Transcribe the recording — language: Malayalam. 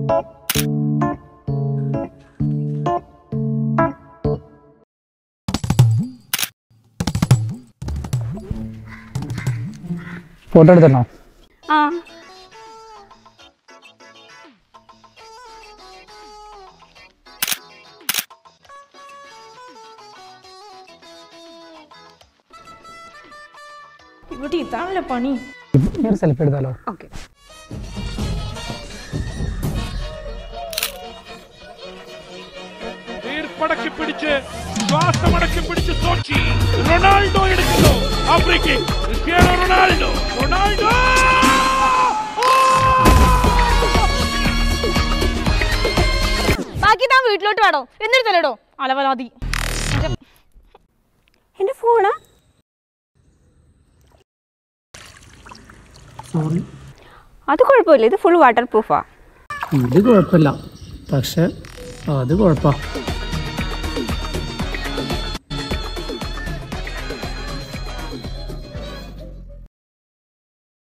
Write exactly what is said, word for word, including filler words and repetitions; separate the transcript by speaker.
Speaker 1: ഫോട്ടോ എടുത്തോ?
Speaker 2: ആ ഇവിടെ ഇതാണല്ലോ പണി.
Speaker 1: ഒരു സെൽഫി എടുത്താലോ?
Speaker 2: ഓക്കെ.
Speaker 3: പടക്കി പിടിച്ച് ശ്വാസമടക്കി പിടിച്ച് സോച്ചി റൊണാൾഡോ എടുക്കുന്നു. ആഫ്രിക്ക ക്രിസ്ത്യാനോ റൊണാൾഡോ റൊണാൾഡോ
Speaker 2: ബാക്കി താൻ വീട്ടിലോട്ട് വേണോ എന്നിടത്തല്ലേടോ അലവലാതി. എന്റെ ഫോണാ? അത് കുഴപ്പമില്ല, ഇത് ഫുൾ വാട്ടർ പ്രൂഫാ.
Speaker 1: ഇത് കുഴപ്പമില്ല, പക്ഷെ അത് കുഴപ്പ.